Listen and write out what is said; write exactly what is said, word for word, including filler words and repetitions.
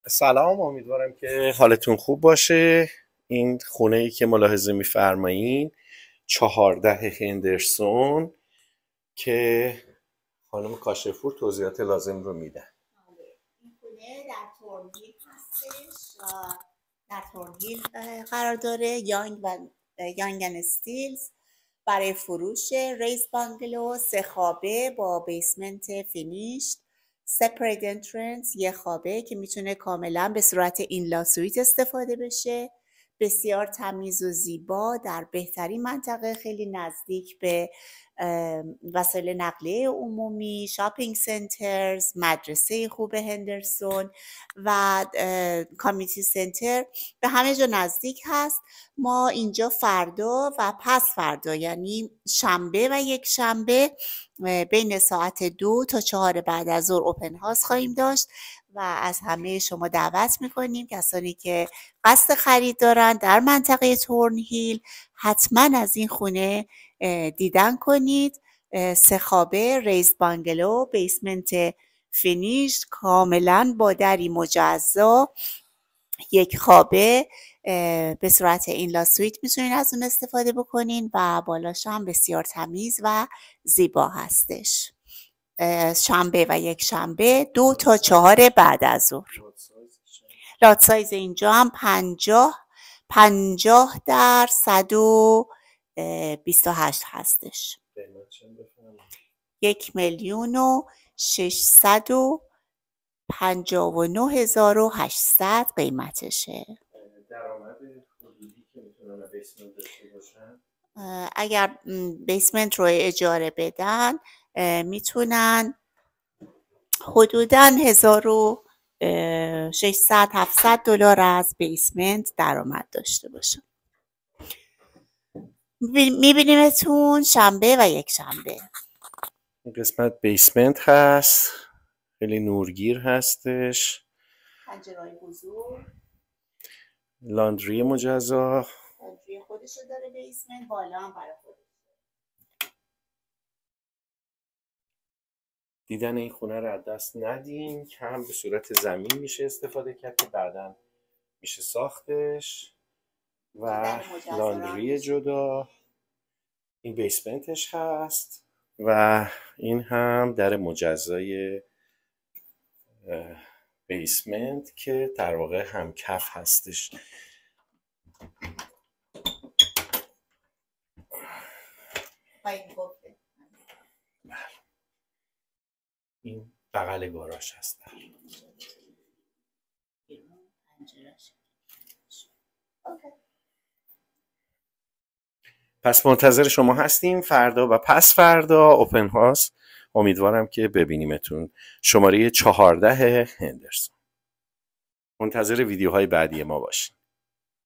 سلام، امیدوارم که حالتون خوب باشه. این خونه ای که ملاحظه میفرمایین چهارده هندرسون که خانم کاشفور توضیحات لازم رو میدن. این خونه در تورنهیل هستش و در تورنهیل قرار داره. یانگ و یانگ استیلز برای فروش. ریز بانگلو سه خوابه با بیسمنت فینیشد، سپریت انترنس یه خوابه که میتونه کاملا به صورت اینلا سویت استفاده بشه. بسیار تمیز و زیبا در بهترین منطقه، خیلی نزدیک به وسایل نقلیه عمومی، شاپینگ سنترز، مدرسه خوب هندرسون و کامیونیتی سنتر به همه جا نزدیک هست. ما اینجا فردا و پس فردا، یعنی شنبه و یک شنبه بین ساعت دو تا چهار بعد از ظهر اوپن هاوس خواهیم داشت و از همه شما دعوت میکنیم کسانی که قصد خرید دارن در منطقه تورنهیل حتما از این خونه دیدن کنید. سه خوابه، ریز بانگلو، بیسمنت فینیش، کاملا با دری مجزا، یک خوابه به صورت اینلا سویت میتونین از اون استفاده بکنین و بالاش هم بسیار تمیز و زیبا هستش. شنبه و یک شنبه دو تا چهار بعد از ظهر. لات سایز اینجا هم پنجاه پنجاه در صد و بیست و هشت هستش. یک میلیون و ششصد و پنجاه و نه هزار و هشتصد قیمتشه. درآمد حدودی که میتونن بیسمنت داشته باشن، اگر بیسمنت رو اجاره بدن میتونن حدوداً هزار و ششصد هفتصد دلار از بیسمنت درآمد داشته باشن. میبینیمتون شنبه و یک شنبه. این قسمت بیسمنت هست، خیلی نورگیر هستش. پنجره‌های بزرگ، لاندری مجزا، لاندری خودشو داره بیسمنت، بالا هم برای خودش. دیدن این خونه رو از دست ندین که هم به صورت زمین میشه استفاده کرد که بعدا میشه ساختش و لاندری جدا. این بیسمنتش هست و این هم در مجزای بیسمنت که در واقع هم کف هستش. این بغل گاراژ هست. پس منتظر شما هستیم فردا و پس فردا اوپن هاوس. امیدوارم که ببینیمتون. شماره چهارده هندرسون. منتظر ویدیوهای بعدی ما باشید.